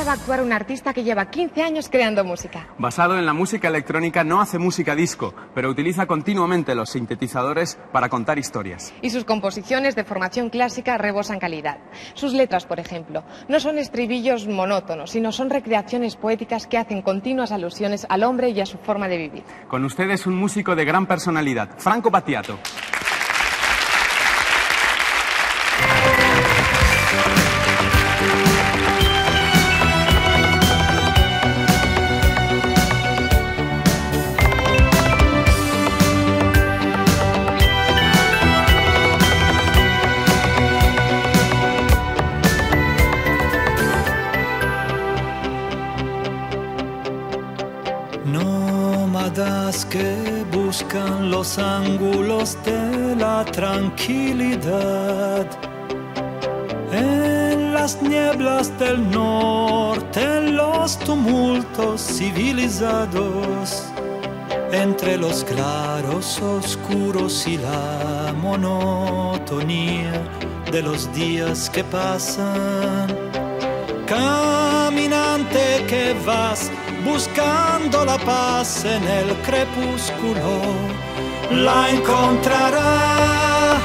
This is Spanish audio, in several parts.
va a actuar un artista que lleva 15 años creando música. Basado en la música electrónica, no hace música disco, pero utiliza continuamente los sintetizadores para contar historias. Y sus composiciones de formación clásica rebosan calidad. Sus letras, por ejemplo, no son estribillos monótonos, sino son recreaciones poéticas que hacen continuas alusiones al hombre y a su forma de vivir. Con ustedes un músico de gran personalidad, Franco Battiato. Que buscan los ángulos de la tranquilidad en las nieblas del norte, en los tumultos civilizados, entre los claros oscuros y la monotonía de los días que pasan. Caminante que vas buscando la paz en el crepúsculo, la encontrarás.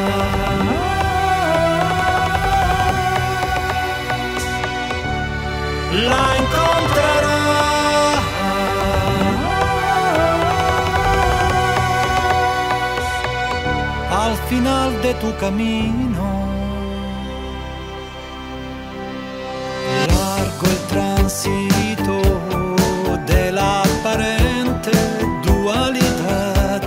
La encontrarás. Al final de tu camino. Largo el tránsito de la aparente dualidad.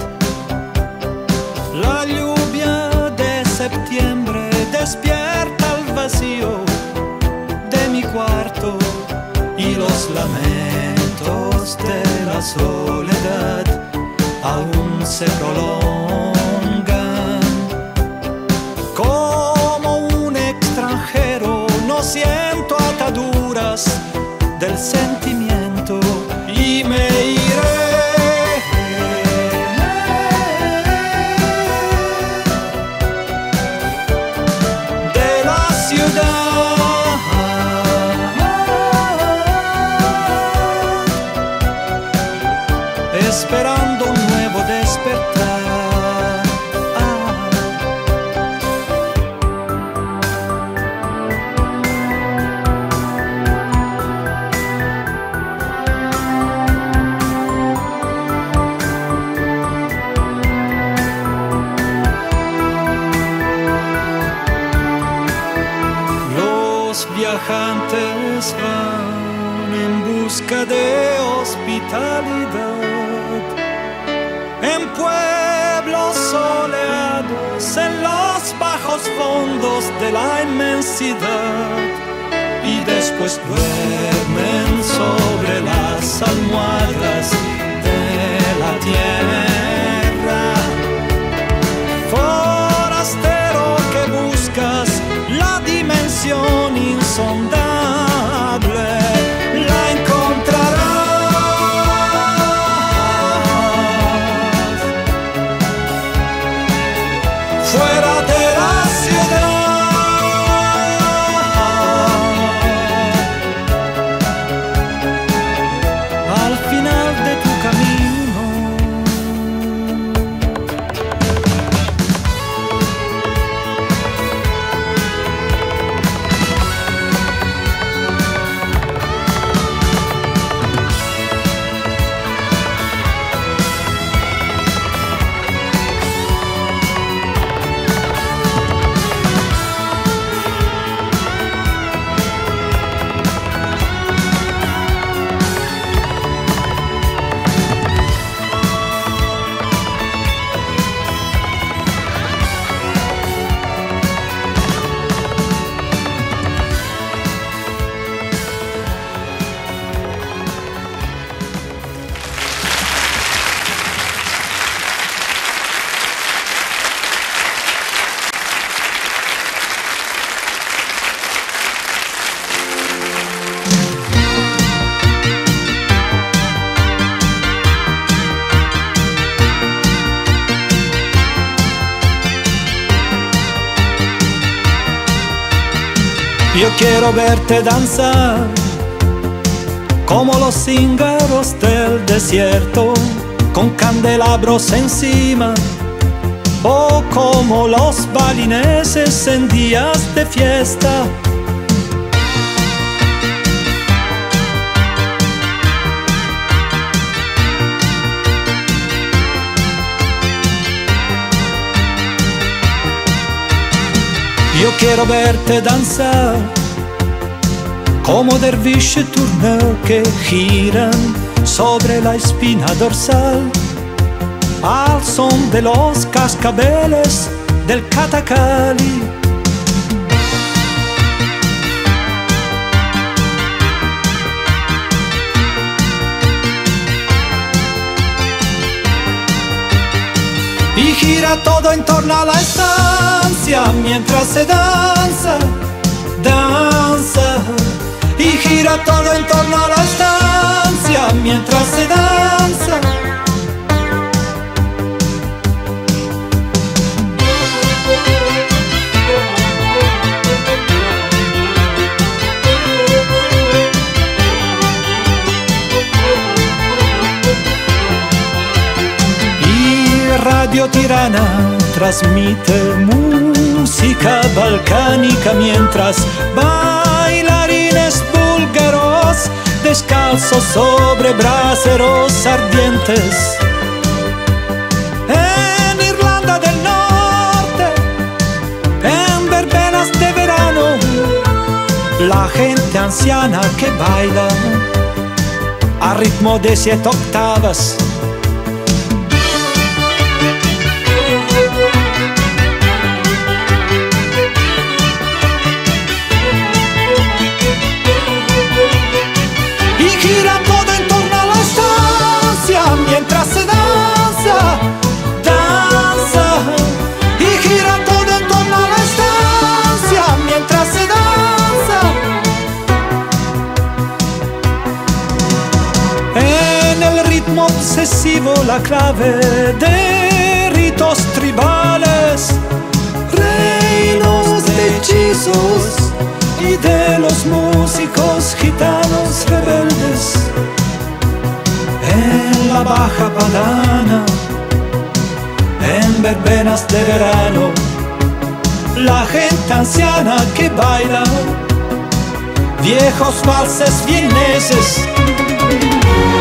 La lluvia de septiembre despierta el vacío de mi cuarto y los lamentos de la soledad aún se prolongan. Como un extranjero no siento ataduras del sentimiento y me iré de la ciudad. Esperando un nuevo despertar. Viajantes van en busca de hospitalidad en pueblos soleados, en los bajos fondos de la inmensidad, y después duermen sobre las almohadas de la tierra. Forastero que buscas la dimensión insondable, la encontrarás fuera de la ciudad, al final de tu camino. Yo quiero verte danzar como los cíngaros del desierto, con candelabros encima, o como los balineses en días de fiesta. Yo quiero verte danzar como derviche turneo que giran sobre la espina dorsal, al son de los cascabeles del Catacali. Y gira todo en torno a la estancia mientras se danza, danza. Y gira todo en torno a la estancia mientras se danza. Radio Tirana transmite música balcánica mientras bailarines búlgaros descalzos sobre braseros ardientes. En Irlanda del Norte, en verbenas de verano, la gente anciana que baila a ritmo de 7 octavas. Gira todo en torno a la estancia mientras se danza, danza. Y gira todo en torno a la estancia mientras se danza. En el ritmo obsesivo la clave de ritos tribales, reinos de hechizos y de los músicos gitanos rebeldes. En la Baja Padana, en verbenas de verano, la gente anciana que baila viejos valses vieneses.